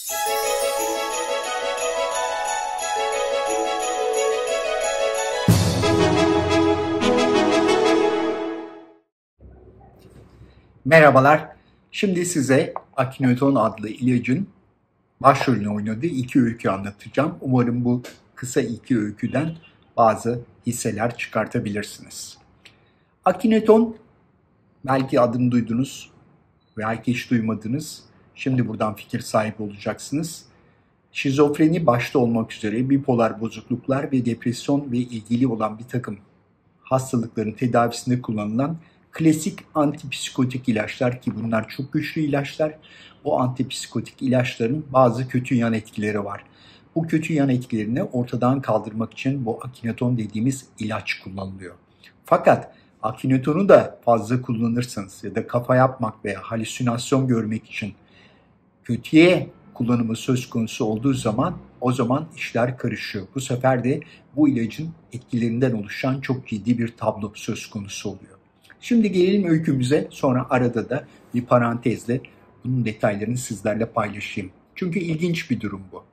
Merhabalar. Şimdi size Akineton adlı ilacın başrolünü oynadığı iki öykü anlatacağım. Umarım bu kısa iki öyküden bazı hisseler çıkartabilirsiniz. Akineton, belki adını duydunuz belki hiç duymadınız. Şimdi buradan fikir sahibi olacaksınız. Şizofreni başta olmak üzere bipolar bozukluklar ve depresyon ve ilgili olan bir takım hastalıkların tedavisinde kullanılan klasik antipsikotik ilaçlar, ki bunlar çok güçlü ilaçlar. Bu antipsikotik ilaçların bazı kötü yan etkileri var. Bu kötü yan etkilerini ortadan kaldırmak için bu Akineton dediğimiz ilaç kullanılıyor. Fakat Akinetonu da fazla kullanırsanız ya da kafa yapmak veya halüsinasyon görmek için kötüye kullanımı söz konusu olduğu zaman o zaman işler karışıyor. Bu sefer de bu ilacın etkilerinden oluşan çok ciddi bir tablo söz konusu oluyor. Şimdi gelelim öykümüze, sonra arada da bir parantezle bunun detaylarını sizlerle paylaşayım. Çünkü ilginç bir durum bu.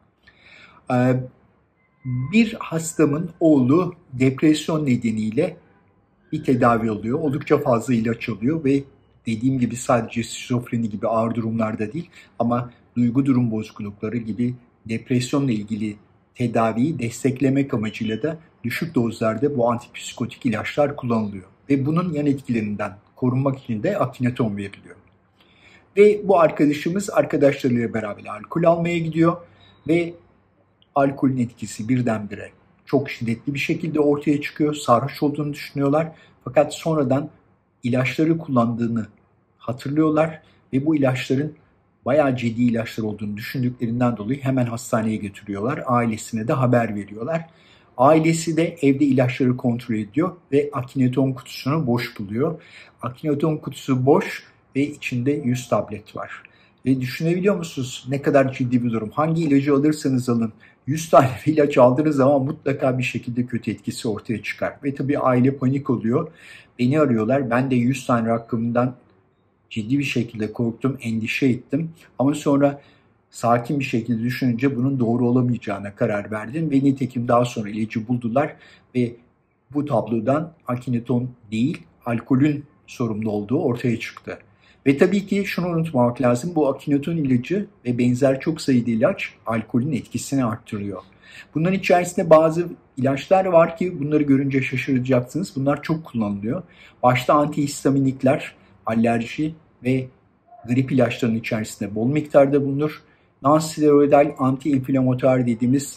Bir hastamın oğlu depresyon nedeniyle bir tedavi oluyor. Oldukça fazla ilaç alıyor ve dediğim gibi sadece şizofreni gibi ağır durumlarda değil ama duygu durum bozuklukları gibi depresyonla ilgili tedaviyi desteklemek amacıyla da düşük dozlarda bu antipsikotik ilaçlar kullanılıyor. Ve bunun yan etkilerinden korunmak için de Akineton veriliyor. Ve bu arkadaşımız arkadaşlarıyla beraber alkol almaya gidiyor ve alkolün etkisi birdenbire çok şiddetli bir şekilde ortaya çıkıyor. Sarhoş olduğunu düşünüyorlar. Fakat sonradan ilaçları kullandığını hatırlıyorlar ve bu ilaçların bayağı ciddi ilaçlar olduğunu düşündüklerinden dolayı hemen hastaneye götürüyorlar. Ailesine de haber veriyorlar. Ailesi de evde ilaçları kontrol ediyor ve Akineton kutusunu boş buluyor. Akineton kutusu boş ve içinde 100 tablet var. Ve düşünebiliyor musunuz ne kadar ciddi bir durum? Hangi ilacı alırsanız alın 100 tane ilaç aldığınız zaman mutlaka bir şekilde kötü etkisi ortaya çıkar. Ve tabii aile panik oluyor. Beni arıyorlar. Ben de 100 tane rakamından ciddi bir şekilde korktum, endişe ettim. Ama sonra sakin bir şekilde düşününce bunun doğru olamayacağına karar verdim. Ve nitekim daha sonra ilacı buldular ve bu tablodan Akineton değil, alkolün sorumlu olduğu ortaya çıktı. Ve tabii ki şunu unutmamak lazım, bu Akineton ilacı ve benzer çok sayıda ilaç alkolün etkisini arttırıyor. Bunların içerisinde bazı ilaçlar var ki bunları görünce şaşıracaksınız. Bunlar çok kullanılıyor. Başta antihistaminikler, alerji ve grip ilaçlarının içerisinde bol miktarda bulunur. Non-steroidal anti-inflamatuar dediğimiz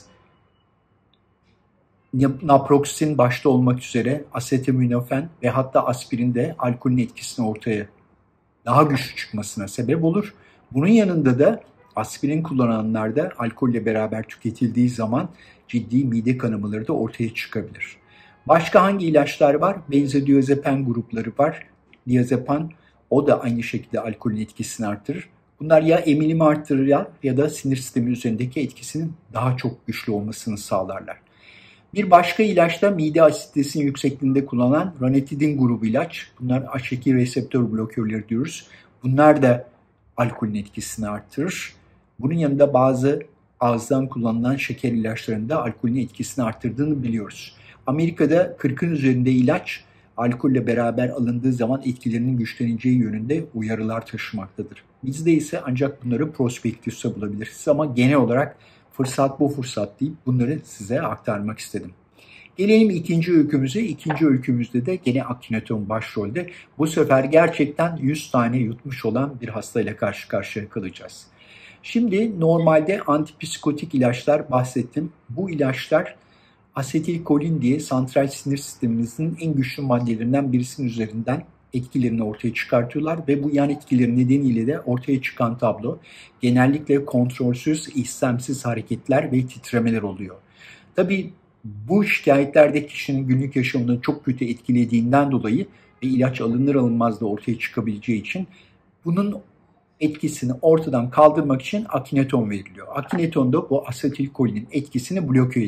naproxen başta olmak üzere asetaminofen ve hatta aspirin de alkolün etkisini ortaya daha güçlü çıkmasına sebep olur. Bunun yanında da aspirin kullananlarda alkolle beraber tüketildiği zaman ciddi mide kanamaları da ortaya çıkabilir. Başka hangi ilaçlar var? Benzodiazepam grupları var. Diazepam, o da aynı şekilde alkolün etkisini artırır. Bunlar ya emilimi artırır ya da sinir sistemi üzerindeki etkisinin daha çok güçlü olmasını sağlarlar. Bir başka ilaç da mide asitesinin yüksekliğinde kullanılan ranitidin grubu ilaç. Bunlar H2 reseptör blokörleri diyoruz. Bunlar da alkolün etkisini artırır. Bunun yanında bazı ağızdan kullanılan şeker ilaçlarında alkolün etkisini arttırdığını biliyoruz. Amerika'da 40'ın üzerinde ilaç alkolle beraber alındığı zaman etkilerinin güçleneceği yönünde uyarılar taşımaktadır. Bizde ise ancak bunları prospektüste bulabiliriz ama genel olarak fırsat bu fırsat deyip bunları size aktarmak istedim. Gelelim ikinci öykümüze. İkinci öykümüzde de gene Akineton başrolde. Bu sefer gerçekten 100 tane yutmuş olan bir hastayla karşı karşıya kalacağız. Şimdi normalde antipsikotik ilaçlar bahsettim. Bu ilaçlar asetilkolin diye santral sinir sistemimizin en güçlü maddelerinden birisinin üzerinden etkilerini ortaya çıkartıyorlar ve bu yan etkileri nedeniyle de ortaya çıkan tablo genellikle kontrolsüz, istemsiz hareketler ve titremeler oluyor. Tabii bu şikayetlerde kişinin günlük yaşamını çok kötü etkilediğinden dolayı ve ilaç alınır alınmaz da ortaya çıkabileceği için bunun etkisini ortadan kaldırmak için Akineton veriliyor. Akineton da bu asetilkolinin etkisini bloke ediyor.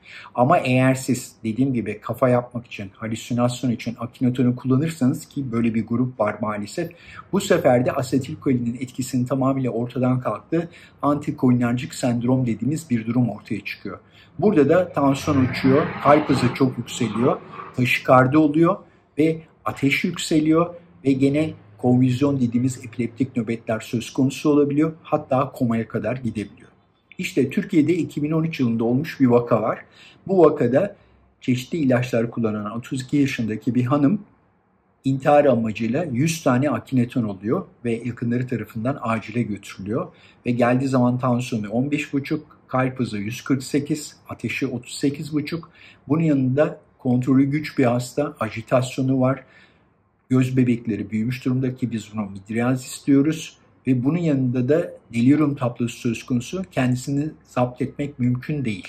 Ama eğer siz dediğim gibi kafa yapmak için, halüsinasyon için Akinaton'u kullanırsanız, ki böyle bir grup var maalesef, bu sefer de asetilkolinin etkisinin tamamıyla ortadan kalktığı antikolinerjik sendrom dediğimiz bir durum ortaya çıkıyor. Burada da tansiyon uçuyor, kalp hızı çok yükseliyor, taşikardi oluyor ve ateş yükseliyor ve gene konvüzyon dediğimiz epileptik nöbetler söz konusu olabiliyor. Hatta komaya kadar gidebiliyor. İşte Türkiye'de 2013 yılında olmuş bir vaka var. Bu vakada çeşitli ilaçlar kullanan 32 yaşındaki bir hanım intihar amacıyla 100 tane akineton oluyor ve yakınları tarafından acile götürülüyor. Ve geldiği zaman tansiyonu 15,5, kalp hızı 148, ateşi 38,5. Bunun yanında kontrolü güç bir hasta, ajitasyonu var. Göz bebekleri büyümüş durumda ki biz buna midriazis diyoruz. Ve bunun yanında da delirium tablosu söz konusu, kendisini zapt etmek mümkün değil.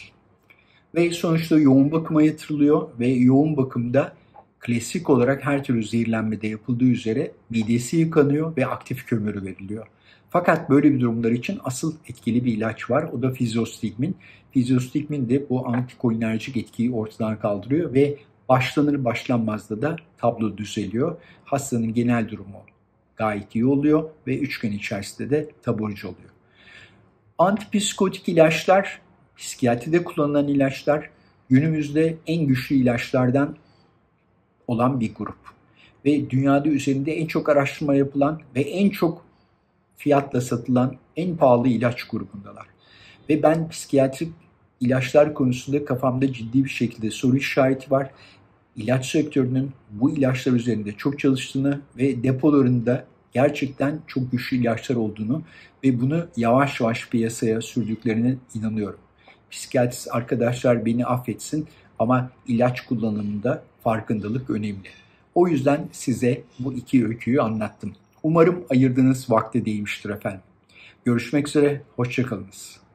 Ve sonuçta yoğun bakıma yatırılıyor ve yoğun bakımda klasik olarak her türlü zehirlenmede yapıldığı üzere midesi yıkanıyor ve aktif kömürü veriliyor. Fakat böyle bir durumlar için asıl etkili bir ilaç var. O da fizostigmin. Fizostigmin de bu antikolinerjik etkiyi ortadan kaldırıyor ve başlanır başlanmaz da tablo düzeliyor. Hastanın genel durumu gayet iyi oluyor ve 3 gün içerisinde de taburcu oluyor. Antipsikotik ilaçlar, psikiyatride kullanılan ilaçlar günümüzde en güçlü ilaçlardan olan bir grup. Ve dünyada üzerinde en çok araştırma yapılan ve en çok fiyatla satılan en pahalı ilaç grubundalar. Ve ben psikiyatrik ilaçlar konusunda kafamda ciddi bir şekilde soru işareti var. İlaç sektörünün bu ilaçlar üzerinde çok çalıştığını ve depolarında gerçekten çok güçlü ilaçlar olduğunu ve bunu yavaş yavaş piyasaya sürdüklerine inanıyorum. Psikiyatrist arkadaşlar beni affetsin ama ilaç kullanımında farkındalık önemli. O yüzden size bu iki öyküyü anlattım. Umarım ayırdığınız vakte değmiştir efendim. Görüşmek üzere, hoşça kalınız.